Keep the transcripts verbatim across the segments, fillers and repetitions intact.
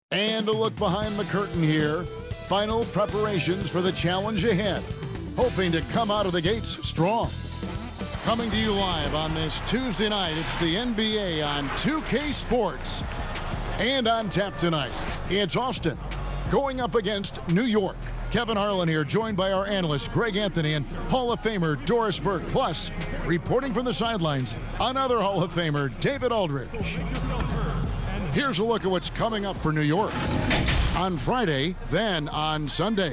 And a look behind the curtain here. Final preparations for the challenge ahead. Hoping to come out of the gates strong. Coming to you live on this Tuesday night, it's the N B A on two K Sports. And on tap tonight, it's Austin going up against New York. Kevin Harlan here, joined by our analyst Greg Anthony and Hall of Famer Doris Burke. Plus, reporting from the sidelines, another Hall of Famer, David Aldridge. Here's a look at what's coming up for New York on Friday, then on Sunday.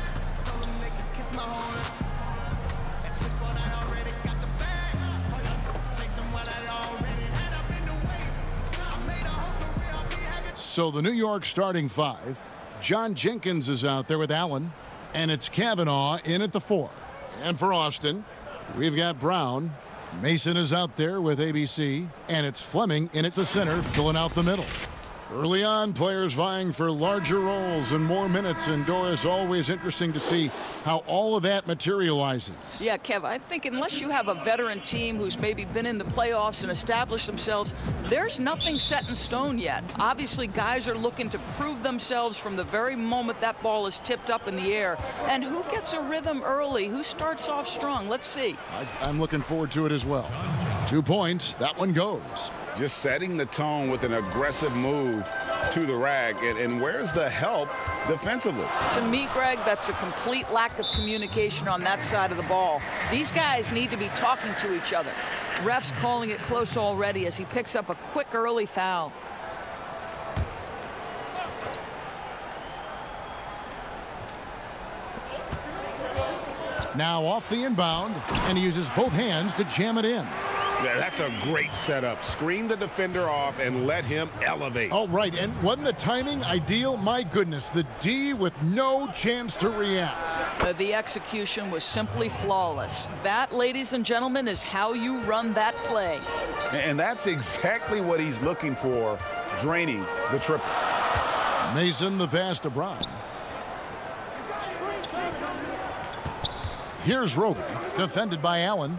So the New York starting five. John Jenkins is out there with Allen, and it's Kavanaugh in at the four. And for Austin, we've got Brown. Mason is out there with A B C, and it's Fleming in at the center, filling out the middle. Early on, players vying for larger roles and more minutes, and Doris, always interesting to see how all of that materializes. Yeah, Kev, I think unless you have a veteran team who's maybe been in the playoffs and established themselves, there's nothing set in stone yet. Obviously, guys are looking to prove themselves from the very moment that ball is tipped up in the air. And who gets a rhythm early? Who starts off strong? Let's see. I, I'm looking forward to it as well. Two points, that one goes. Just setting the tone with an aggressive move to the rack. And, and where's the help defensively? To me, Greg, that's a complete lack of communication on that side of the ball. These guys need to be talking to each other. Ref's calling it close already as he picks up a quick early foul. Now off the inbound, and he uses both hands to jam it in. Yeah, that's a great setup. Screen the defender off and let him elevate. All right, and wasn't the timing ideal? My goodness, the D with no chance to react. Uh, the execution was simply flawless. That, ladies and gentlemen, is how you run that play. And that's exactly what he's looking for, draining the triple. Mason, the pass to Brown. Here's Roby, defended by Allen.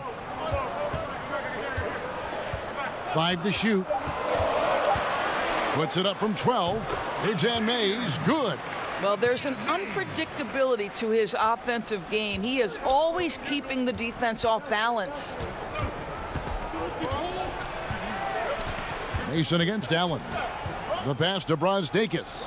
Five to shoot. Puts it up from twelve. Rutan Mays, good. Well, there's an unpredictability to his offensive game. He is always keeping the defense off balance. Mason against Allen. The pass to Brosdakis.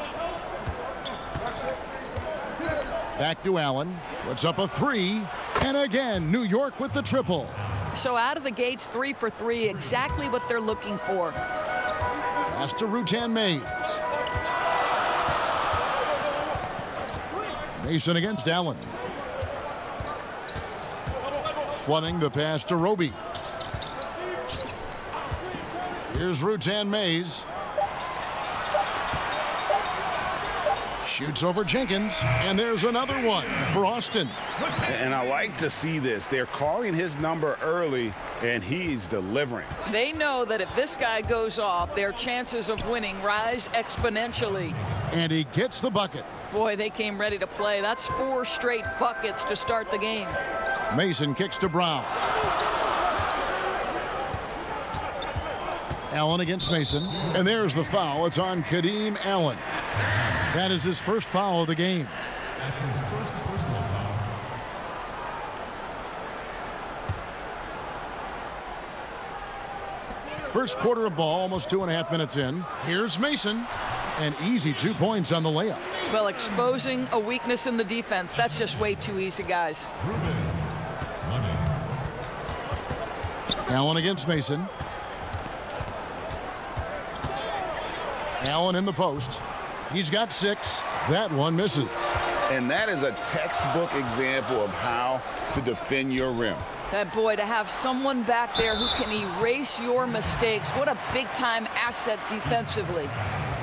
Back to Allen. Puts up a three. And again, New York with the triple. So out of the gates, three for three, exactly what they're looking for. Pass to Rutan Mays. Mason against Allen. Fleming, the pass to Roby. Here's Rutan Mays. Shoots over Jenkins, and there's another one for Austin. And I like to see this. They're calling his number early, and he's delivering. They know that if this guy goes off, their chances of winning rise exponentially. And he gets the bucket. Boy, they came ready to play. That's four straight buckets to start the game. Mason kicks to Brown. Allen against Mason. And there's the foul. It's on Kadeem Allen. That is his first foul of the game. That's his first personal foul. First quarter of ball, almost two and a half minutes in. Here's Mason. An easy two points on the layup. Well, exposing a weakness in the defense, that's just way too easy, guys. Allen against Mason. Allen in the post. He's got six. That one misses. And that is a textbook example of how to defend your rim. That boy, to have someone back there who can erase your mistakes, what a big-time asset defensively.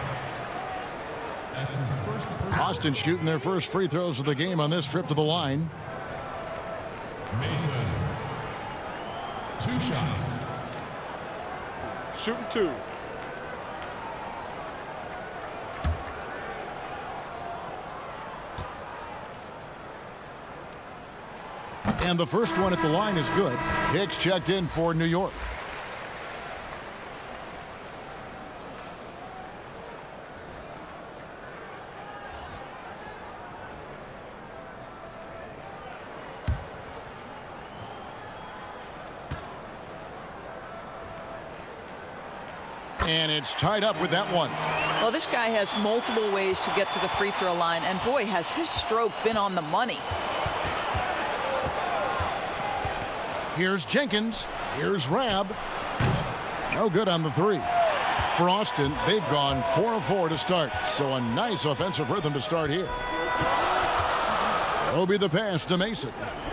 That's his first personal. Austin shooting their first free throws of the game on this trip to the line. Mason. Two shots. Shooting two. And the first one at the line is good. Hicks checked in for New York. And it's tied up with that one. Well, this guy has multiple ways to get to the free throw line, and boy, has his stroke been on the money. Here's Jenkins. Here's Rab. No good on the three. For Austin, they've gone four of four to start, so a nice offensive rhythm to start here. Obi the pass to Mason.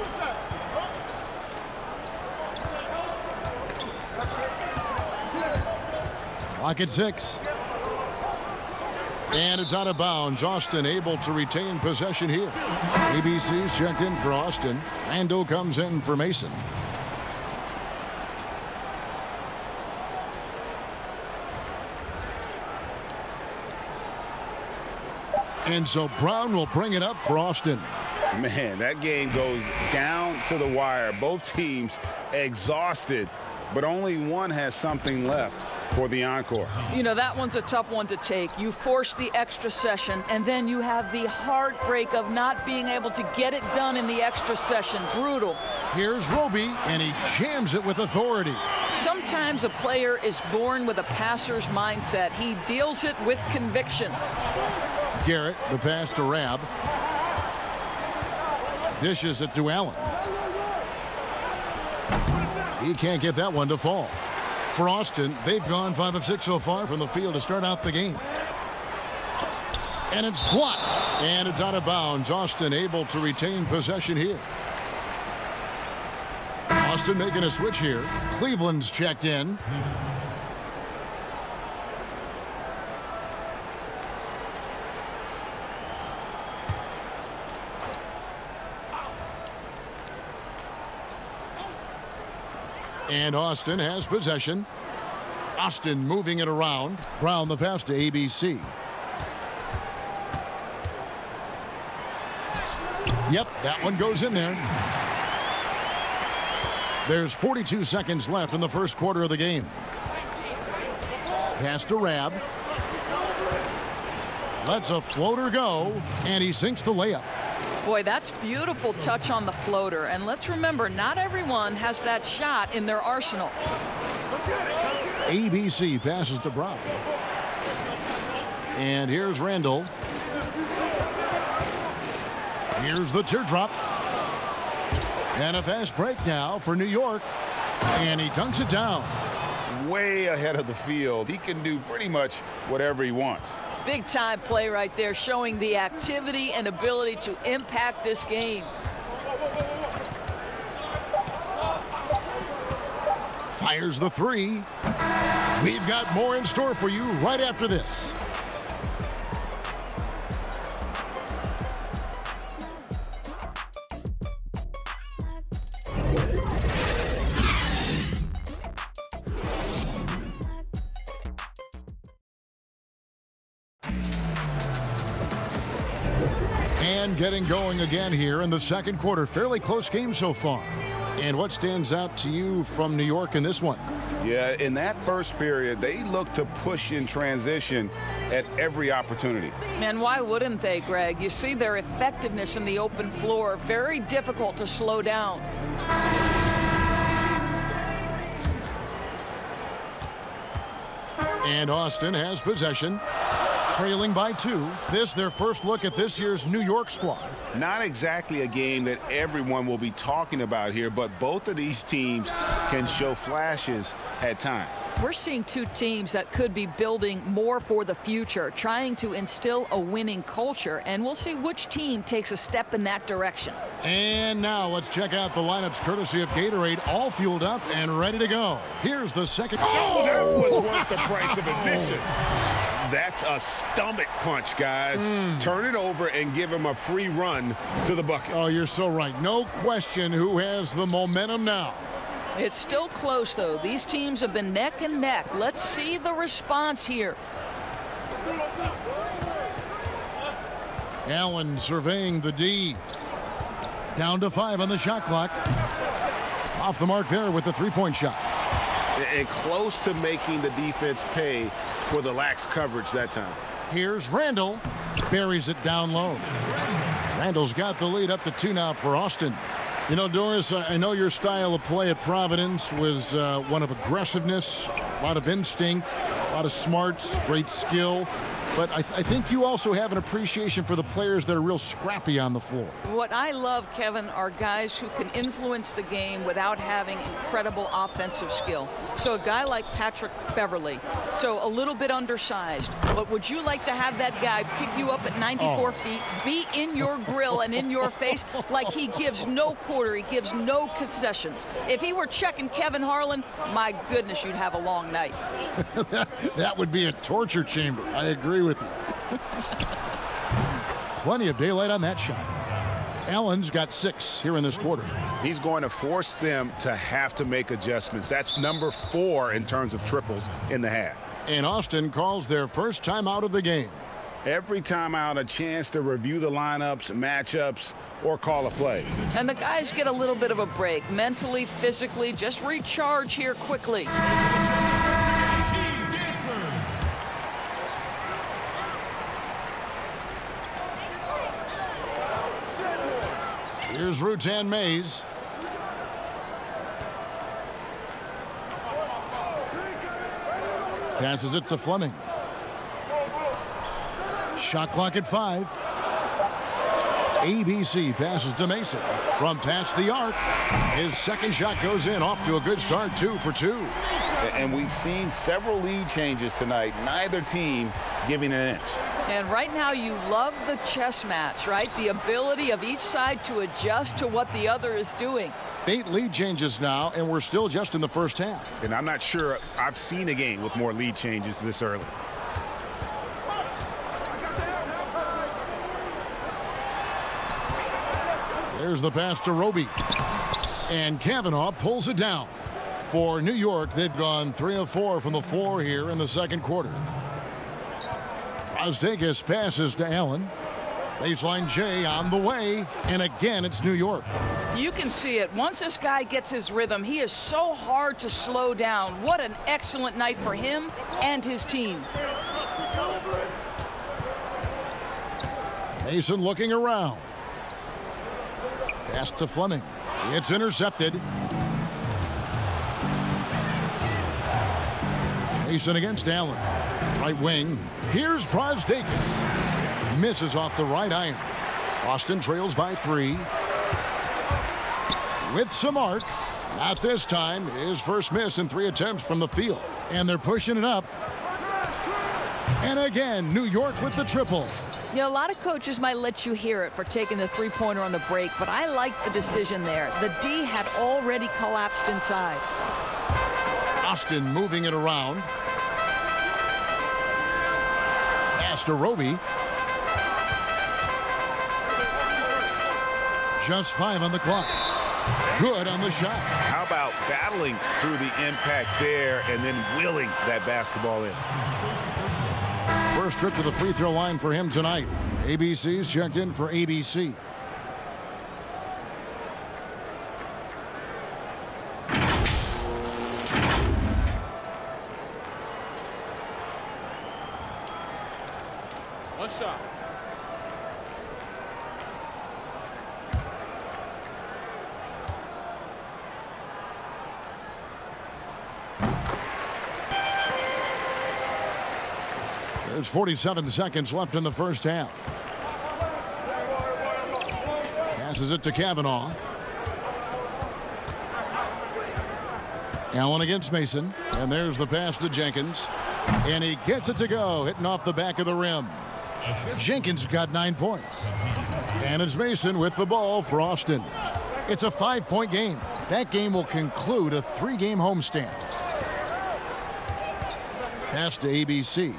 Clock at six. And it's out of bounds. Austin able to retain possession here. A B C's checked in for Austin. Randall comes in for Mason. And so Brown will bring it up for Austin. Man, that game goes down to the wire. Both teams exhausted, but only one has something left for the encore. You know, that one's a tough one to take. You force the extra session, and then you have the heartbreak of not being able to get it done in the extra session. Brutal. Here's Roby, and he jams it with authority. Sometimes a player is born with a passer's mindset. He deals it with conviction. Garrett, the pass to Rab. Dishes it to Allen. He can't get that one to fall. For Austin, they've gone five of six so far from the field to start out the game. And it's blocked. And it's out of bounds. Austin able to retain possession here. Austin making a switch here. Cleveland's checked in. And Austin has possession. Austin moving it around. Brown the pass to A B C. Yep, that one goes in there. There's forty-two seconds left in the first quarter of the game. Pass to Rab. Lets a floater go, and he sinks the layup. Boy, that's beautiful touch on the floater. And let's remember, not everyone has that shot in their arsenal. A B C passes to Brown. And here's Randall. Here's the teardrop. And a fast break now for New York. And he dunks it down. Way ahead of the field. He can do pretty much whatever he wants. Big time play right there, showing the activity and ability to impact this game. Fires the three. We've got more in store for you right after this. And getting going again here in the second quarter. Fairly close game so far. And what stands out to you from New York in this one? Yeah, in that first period, they looked to push in transition at every opportunity. And why wouldn't they, Greg? You see their effectiveness in the open floor. Very difficult to slow down. And Austin has possession. Trailing by two. This their first look at this year's New York squad. Not exactly a game that everyone will be talking about here, but both of these teams can show flashes at times. We're seeing two teams that could be building more for the future, trying to instill a winning culture, and we'll see which team takes a step in that direction. And now let's check out the lineups courtesy of Gatorade, all fueled up and ready to go. Here's the second. Oh, that was worth the price of admission. That's a stomach punch, guys. Mm. Turn it over and give him a free run to the bucket. Oh, you're so right. No question who has the momentum now. It's still close, though. These teams have been neck and neck. Let's see the response here. Allen surveying the D. Down to five on the shot clock. Off the mark there with the three-point shot. And close to making the defense pay for the lax coverage that time. Here's Randall. Buries it down low. Randall's got the lead up to two now for Austin. You know, Doris, I know your style of play at Providence was uh, one of aggressiveness, a lot of instinct. A lot of smarts, great skill. But I, th I think you also have an appreciation for the players that are real scrappy on the floor. What I love, Kevin, are guys who can influence the game without having incredible offensive skill. So a guy like Patrick Beverly, so a little bit undersized. But would you like to have that guy pick you up at ninety-four oh. feet, be in your grill and in your face like he gives no quarter, he gives no concessions? If he were checking Kevin Harlan, my goodness, you'd have a long night. that, that would be a torture chamber. I agree with you. Plenty of daylight on that shot. Allen's got six here in this quarter. He's going to force them to have to make adjustments. That's number four in terms of triples in the half. And Austin calls their first time out of the game. Every time out, a chance to review the lineups, matchups, or call a play. And the guys get a little bit of a break, mentally, physically, just recharge here quickly. Here's Rutan Mays. Passes it to Fleming. Shot clock at five. A B C passes to Mason. From past the arc, his second shot goes in, off to a good start, two for two. And we've seen several lead changes tonight, neither team giving an inch. And right now you love the chess match, right? The ability of each side to adjust to what the other is doing. Eight lead changes now, and we're still just in the first half. And I'm not sure I've seen a game with more lead changes this early. There's the pass to Roby. And Kavanaugh pulls it down. For New York, they've gone three of four from the floor here in the second quarter. Brazdeikis passes to Allen. Baseline J on the way, and again it's New York. You can see it. Once this guy gets his rhythm, he is so hard to slow down. What an excellent night for him and his team. Mason looking around. Pass to Fleming. It's intercepted. Mason against Allen. Right wing. Here's Brazdeikis. Misses off the right iron. Boston trails by three. With some arc. Not this time. His first miss in three attempts from the field. And they're pushing it up. And again, New York with the triple. You know, a lot of coaches might let you hear it for taking the three-pointer on the break, but I like the decision there. The D had already collapsed inside. Austin moving it around. Pass to Roby. Just five on the clock. Good on the shot. How about battling through the impact there and then wheeling that basketball in? First trip to the free throw line for him tonight. A B C's checked in for A B C. One shot. There's forty-seven seconds left in the first half. Passes it to Kavanaugh. Allen against Mason. And there's the pass to Jenkins. And he gets it to go, hitting off the back of the rim. Jenkins got nine points. And it's Mason with the ball for Austin. It's a five-point game. That game will conclude a three-game homestand. Pass to A B C.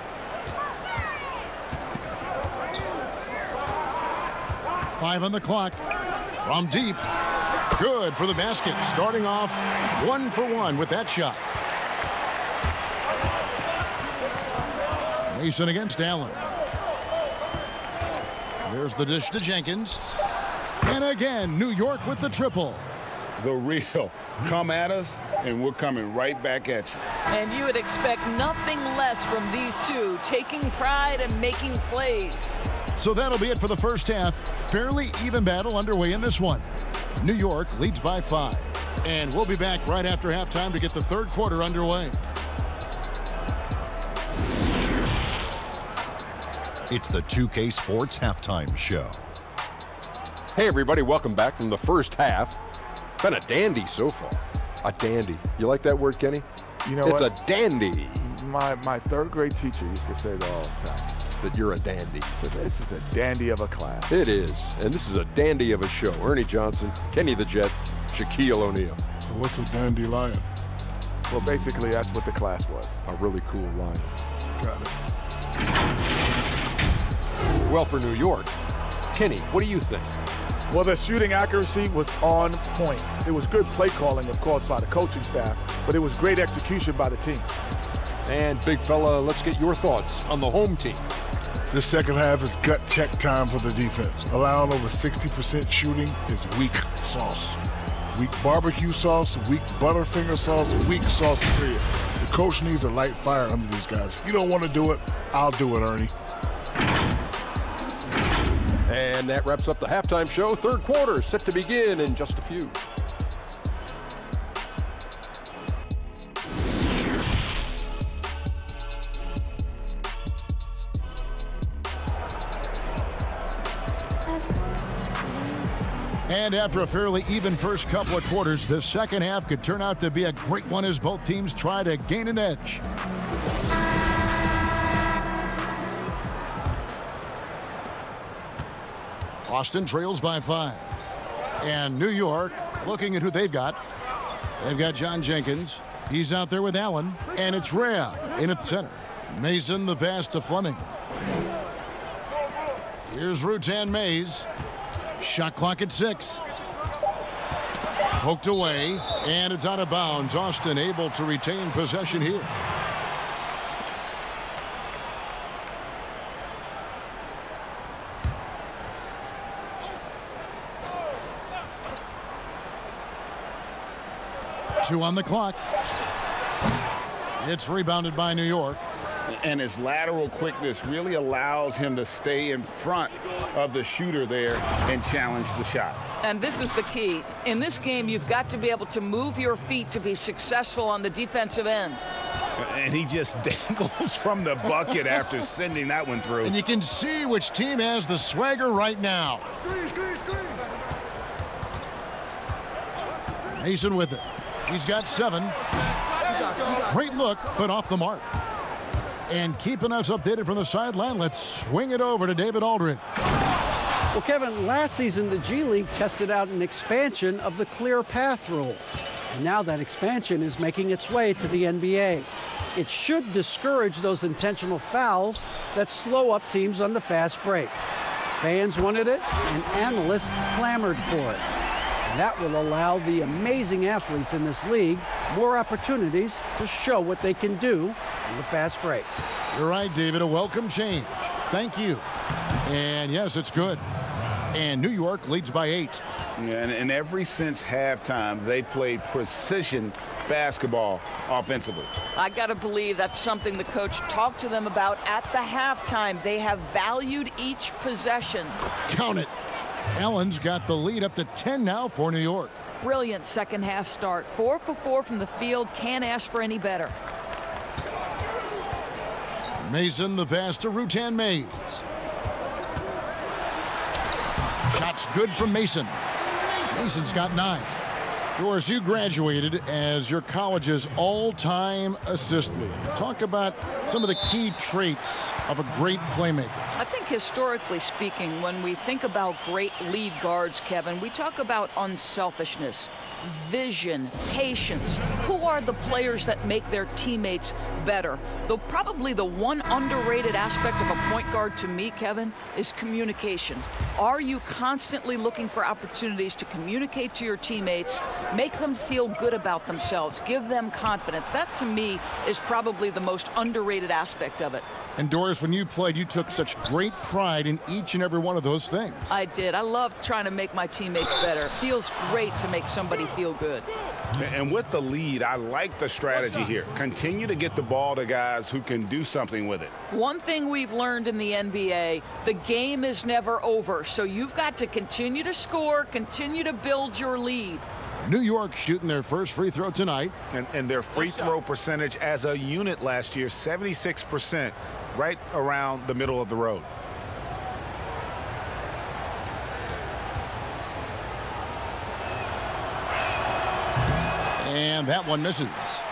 Five on the clock. From deep. Good for the basket. Starting off one for one with that shot. Mason against Allen. There's the dish to Jenkins. And again, New York with the triple. The real. Come at us, and we're coming right back at you. And you would expect nothing less from these two, taking pride and making plays. So that'll be it for the first half. Fairly even battle underway in this one. New York leads by five. And we'll be back right after halftime to get the third quarter underway. It's the two K Sports Halftime Show. Hey everybody, welcome back from the first half. Been a dandy so far. A dandy. You like that word, Kenny? You know it's what? a dandy. My, my third grade teacher used to say that all the time. That you're a dandy. So this is a dandy of a class. It is. And this is a dandy of a show. Ernie Johnson, Kenny the Jet, Shaquille O'Neal. So what's a dandelion? Well, basically, that's what the class was. A really cool line. Got it. Well, for New York, Kenny, what do you think? Well, the shooting accuracy was on point. It was good play calling, of course, by the coaching staff, but it was great execution by the team. And big fella, let's get your thoughts on the home team. This second half is gut check time for the defense. Allowing over sixty percent shooting is weak sauce. Weak barbecue sauce, weak butterfinger sauce, weak sauce period. The coach needs a light fire under these guys. If you don't want to do it, I'll do it, Ernie. And that wraps up the halftime show. Third quarter set to begin in just a few. And after a fairly even first couple of quarters, the second half could turn out to be a great one as both teams try to gain an edge. Boston trails by five. And New York, looking at who they've got. They've got John Jenkins. He's out there with Allen. And it's Rhea in at the center. Mason the pass to Fleming. Here's Rutan Mays. Shot clock at six. Poked away, and it's out of bounds. Austin able to retain possession here. Two on the clock. It's rebounded by New York. And his lateral quickness really allows him to stay in front of the shooter there and challenge the shot. And this is the key. In this game, you've got to be able to move your feet to be successful on the defensive end. And he just dangles from the bucket after sending that one through. And you can see which team has the swagger right now. Mason with it. He's got seven. Great look, but off the mark. And keeping us updated from the sideline, let's swing it over to David Aldridge. Well, Kevin, last season the G League tested out an expansion of the clear path rule. And now that expansion is making its way to the N B A. It should discourage those intentional fouls that slow up teams on the fast break. Fans wanted it, and analysts clamored for it. And that will allow the amazing athletes in this league more opportunities to show what they can do in the fast break. You're right, David. A welcome change. Thank you. And yes, it's good. And New York leads by eight. Yeah, and, and ever since halftime, they played precision basketball offensively. I got to believe that's something the coach talked to them about at the halftime. They have valued each possession. Count it. Allen's got the lead up to ten now for New York. Brilliant second half start. Four for four from the field. Can't ask for any better. Mason the pass to Rutan Mays. Shots good from Mason. Mason's got nine. Doris, you graduated as your college's all-time assist leader. Talk about some of the key traits of a great playmaker. I think historically speaking, when we think about great lead guards, Kevin, we talk about unselfishness, vision, patience. Who are the players that make their teammates better? Though probably the one underrated aspect of a point guard to me, Kevin, is communication. Are you constantly looking for opportunities to communicate to your teammates, make them feel good about themselves, give them confidence? That, to me, is probably the most underrated aspect of it. And Doris, when you played, you took such great pride in each and every one of those things. I did. I love trying to make my teammates better. It feels great to make somebody feel good. And with the lead, I like the strategy here. Continue to get the ball to guys who can do something with it. One thing we've learned in the N B A, the game is never over. So you've got to continue to score, continue to build your lead. New York shooting their first free throw tonight. And, and their free throw percentage as a unit last year, seventy-six percent, right around the middle of the road. And that one misses.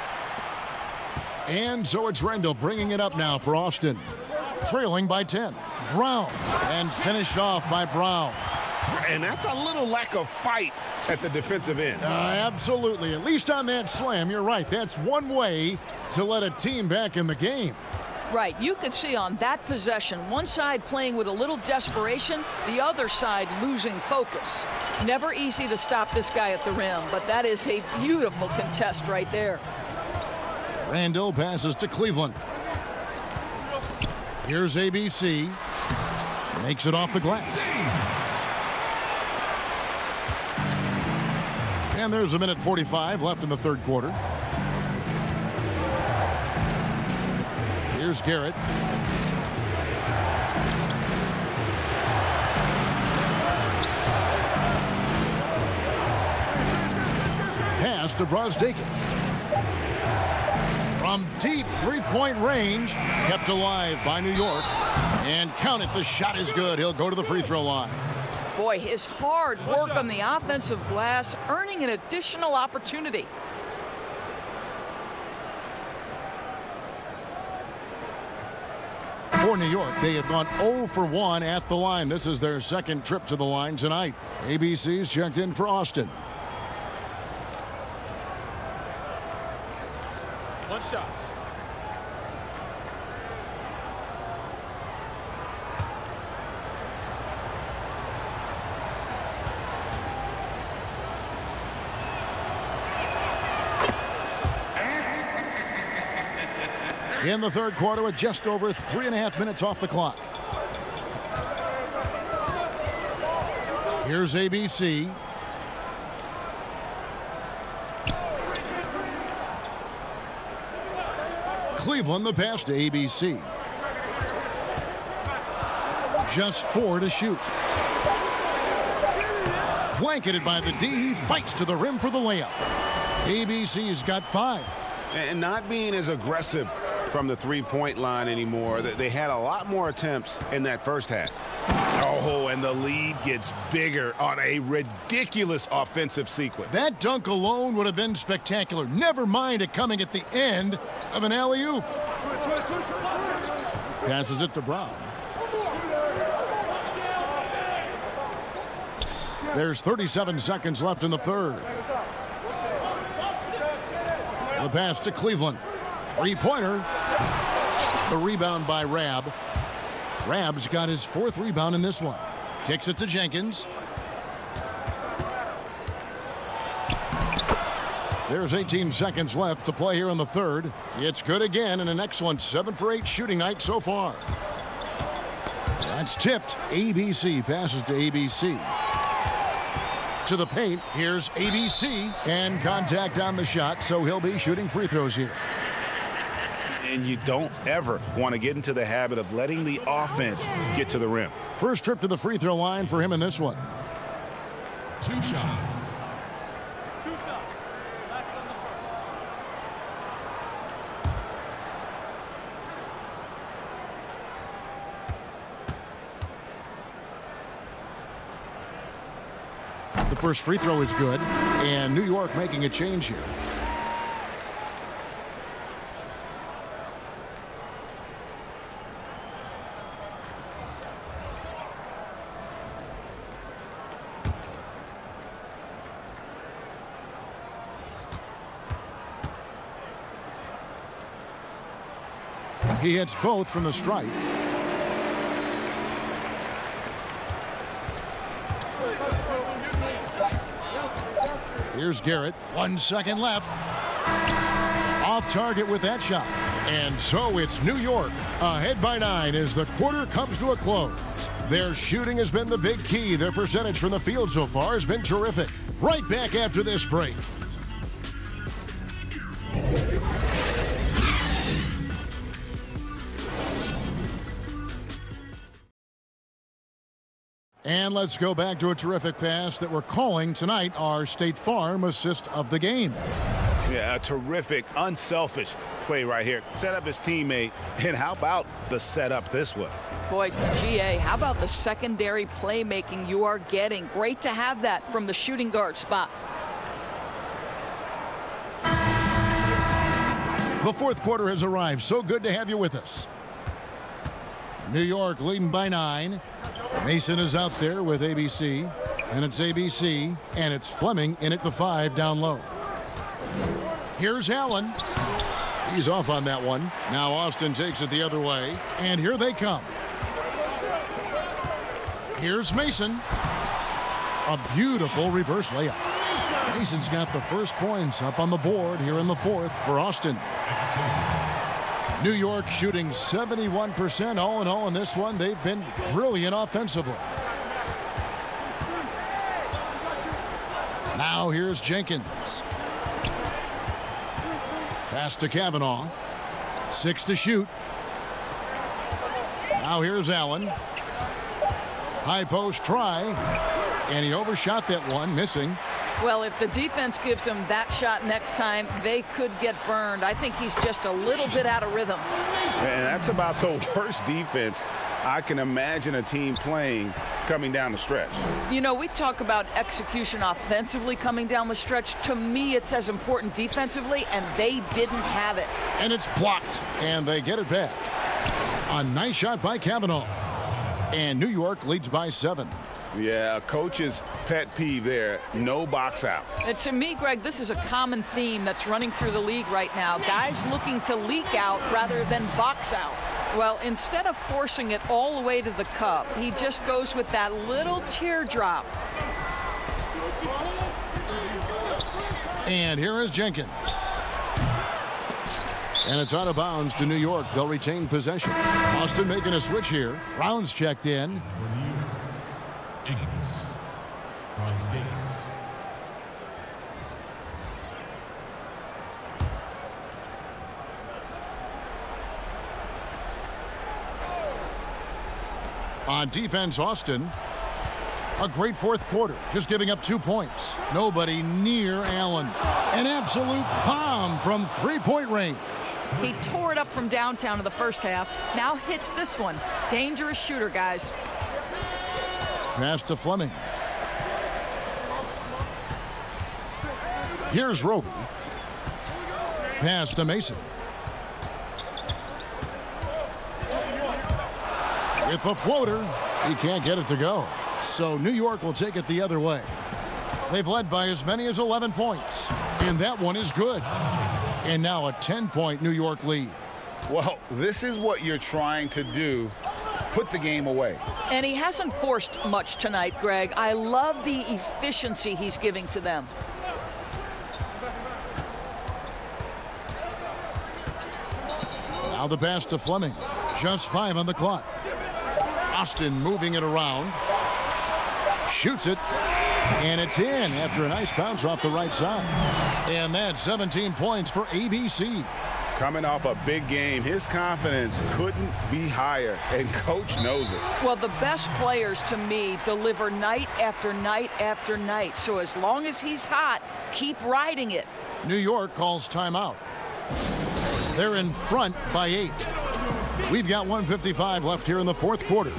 And so it's Rendell bringing it up now for Austin. Trailing by ten. Brown. And finished off by Brown. And that's a little lack of fight at the defensive end. Uh, absolutely. At least on that slam, you're right. That's one way to let a team back in the game. Right. You could see on that possession, one side playing with a little desperation, the other side losing focus. Never easy to stop this guy at the rim, but that is a beautiful contest right there. Randall passes to Cleveland. Here's A B C. Makes it off the glass. And there's a minute forty-five left in the third quarter. Here's Garrett. Pass to Brosdakis. From deep three-point range, kept alive by New York. And count it, the shot is good. He'll go to the free throw line. Boy, his hard work on the offensive glass, earning an additional opportunity. For New York, they have gone zero for one at the line. This is their second trip to the line tonight. A B C's checked in for Austin. One shot. In the third quarter with just over three and a half minutes off the clock. Here's A B C. Cleveland the pass to A B C. Just four to shoot. Blanketed by the D. He fights to the rim for the layup. A B C's got five. And not being as aggressive from the three-point line anymore. They had a lot more attempts in that first half. Oh, and the lead gets bigger on a ridiculous offensive sequence. That dunk alone would have been spectacular. Never mind it coming at the end of an alley-oop. Passes it to Brown. There's thirty-seven seconds left in the third. The pass to Cleveland. Three-pointer. The rebound by Rab. Rab's got his fourth rebound in this one. Kicks it to Jenkins. There's eighteen seconds left to play here in the third. It's good again in an excellent seven for eight shooting night so far. That's tipped. A B C passes to A B C. To the paint. Here's A B C. And contact on the shot, so he'll be shooting free throws here. And you don't ever want to get into the habit of letting the offense get to the rim. First trip to the free throw line for him in this one. Two shots. Two shots. That's on the The first free throw is good, and New York making a change here. He hits both from the stripe. Here's Garrett. One second left. Off target with that shot. And so it's New York ahead by nine as the quarter comes to a close. Their shooting has been the big key. Their percentage from the field so far has been terrific. Right back after this break. And let's go back to a terrific pass that we're calling tonight our State Farm assist of the game. Yeah, a terrific, unselfish play right here. Set up his teammate, and how about the setup this was? Boy, G A, how about the secondary playmaking you are getting? Great to have that from the shooting guard spot. The fourth quarter has arrived. So good to have you with us. New York leading by nine. Mason is out there with A B C. And it's A B C. And it's Fleming in at the five down low. Here's Allen. He's off on that one. Now Austin takes it the other way. And here they come. Here's Mason. A beautiful reverse layup. Mason's got the first points up on the board here in the fourth for Austin. New York shooting seventy-one percent all in all in this one. They've been brilliant offensively. Now here's Jenkins. Pass to Kavanaugh. Six to shoot. Now here's Allen. High post try. And he overshot that one, missing. Well, if the defense gives him that shot next time, they could get burned. I think he's just a little bit out of rhythm. And that's about the worst defense I can imagine a team playing coming down the stretch. You know, we talk about execution offensively coming down the stretch. To me, it's as important defensively, and they didn't have it. And it's blocked, and they get it back. A nice shot by Kavanaugh. And New York leads by seven. Yeah, coach's pet peeve there, no box out. And to me, Greg, this is a common theme that's running through the league right now. Guys looking to leak out rather than box out. Well, instead of forcing it all the way to the cup, he just goes with that little teardrop. And here is Jenkins. And it's out of bounds to New York. They'll retain possession. Austin making a switch here. Brown's checked in. On defense, Austin, a great fourth quarter, just giving up two points. Nobody near Allen. An absolute bomb from three-point range. He tore it up from downtown in the first half. Now hits this one. Dangerous shooter, guys. Pass to Fleming. Here's Roby. Pass to Mason. With the floater, he can't get it to go. So New York will take it the other way. They've led by as many as eleven points. And that one is good. And now a ten-point New York lead. Well, this is what you're trying to do. Put the game away. And he hasn't forced much tonight, Greg. I love the efficiency he's giving to them. Now the pass to Fleming. Just five on the clock. Austin moving it around. Shoots it. And it's in after a nice bounce off the right side. And that's seventeen points for A B C. Coming off a big game, his confidence couldn't be higher, and coach knows it. Well, the best players to me deliver night after night after night. So as long as he's hot, keep riding it. New York calls timeout. They're in front by eight. We've got one fifty-five left here in the fourth quarter.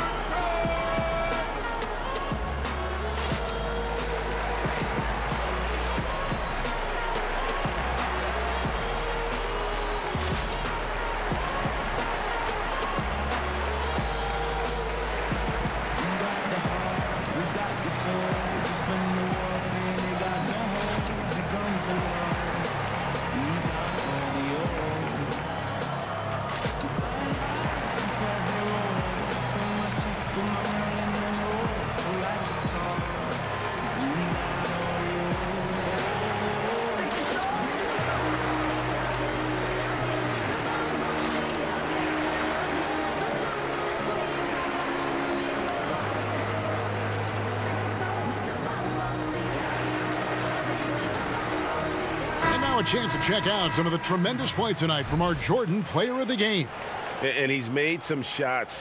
A chance to check out some of the tremendous play tonight from our Jordan player of the game. And he's made some shots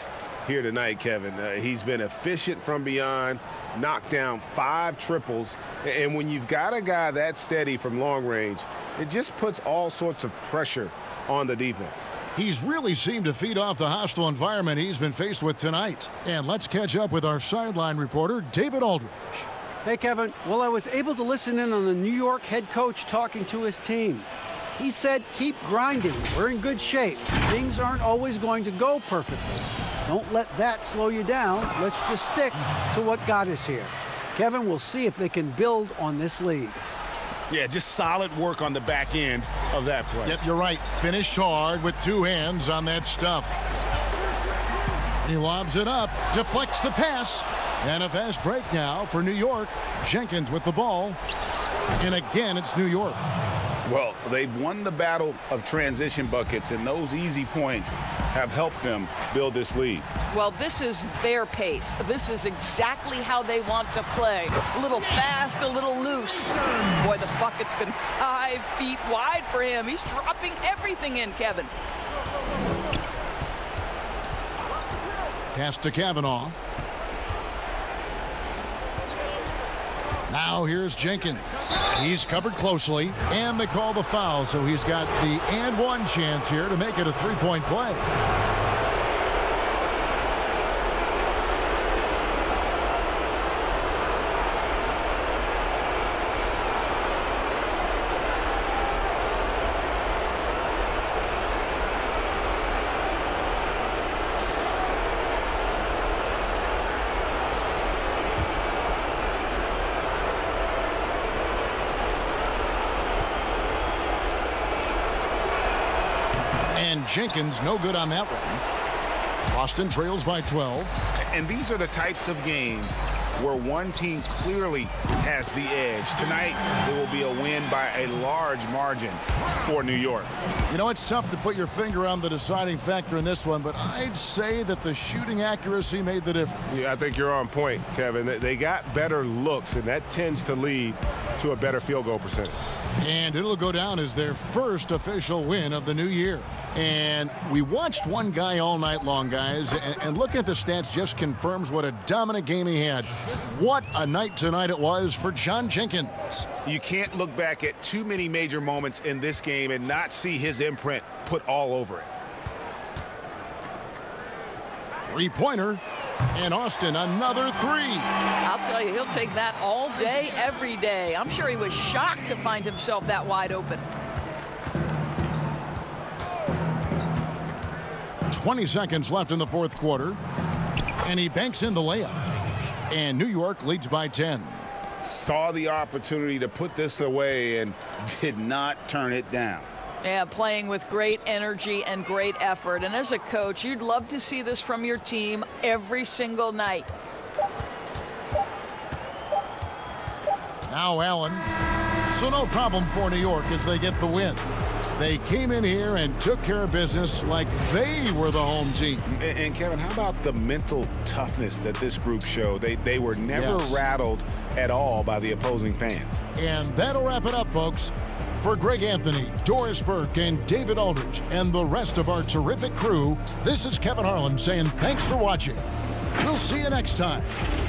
here tonight, Kevin. Uh, he's been efficient from beyond, knocked down five triples. And when you've got a guy that steady from long range, it just puts all sorts of pressure on the defense. He's really seemed to feed off the hostile environment he's been faced with tonight. And let's catch up with our sideline reporter, David Aldridge. Hey, Kevin. Well, I was able to listen in on the New York head coach talking to his team. He said, keep grinding. We're in good shape. Things aren't always going to go perfectly. Don't let that slow you down. Let's just stick to what got us here. Kevin, we'll see if they can build on this lead. Yeah, just solid work on the back end of that play. Yep, you're right. Finished hard with two hands on that stuff. He lobs it up, deflects the pass, and a fast break now for New York. Jenkins with the ball, and again, it's New York. Well, they've won the battle of transition buckets, and those easy points have helped them build this lead. Well, this is their pace. This is exactly how they want to play. A little fast, a little loose. Boy, the bucket's been five feet wide for him. He's dropping everything in, Kevin. Pass to Kavanaugh. Now here's Jenkins. He's covered closely, and they call the foul, so he's got the and one chance here to make it a three-point play. And Jenkins no good on that one. Boston trails by twelve. And these are the types of games where one team clearly has the edge. Tonight, it will be a win by a large margin for New York. You know, it's tough to put your finger on the deciding factor in this one, but I'd say that the shooting accuracy made the difference. Yeah, I think you're on point, Kevin. They got better looks, and that tends to lead to a better field goal percentage. And it'll go down as their first official win of the new year. And we watched one guy all night long, guys, and, and looking at the stats just confirms what a dominant game he had. What a night tonight it was for John Jenkins. You can't look back at too many major moments in this game and not see his imprint put all over it. Three-pointer. And Austin, another three. I'll tell you, he'll take that all day, every day. I'm sure he was shocked to find himself that wide open. twenty seconds left in the fourth quarter. And he banks in the layup. And New York leads by ten. Saw the opportunity to put this away and did not turn it down. Yeah, playing with great energy and great effort. And as a coach, you'd love to see this from your team every single night. Now Allen. So no problem for New York as they get the win. They came in here and took care of business like they were the home team. And, and Kevin, how about the mental toughness that this group showed? They, they were never yes. rattled at all by the opposing fans. And that'll wrap it up, folks. For Greg Anthony, Doris Burke, and David Aldridge, and the rest of our terrific crew, this is Kevin Harlan saying thanks for watching. We'll see you next time.